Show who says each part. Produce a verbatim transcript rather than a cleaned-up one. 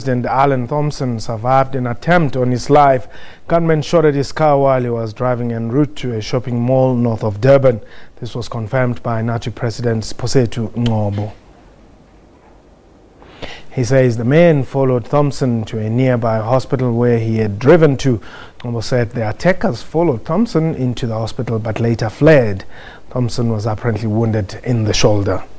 Speaker 1: President Allan Thompson survived an attempt on his life. Gunmen shot at his car while he was driving en route to a shopping mall north of Durban. This was confirmed by N A T U President Siphosethu Ngcobo. He says the men followed Thompson to a nearby hospital where he had driven to. Ngcobo said the attackers followed Thompson into the hospital but later fled. Thompson was apparently wounded in the shoulder.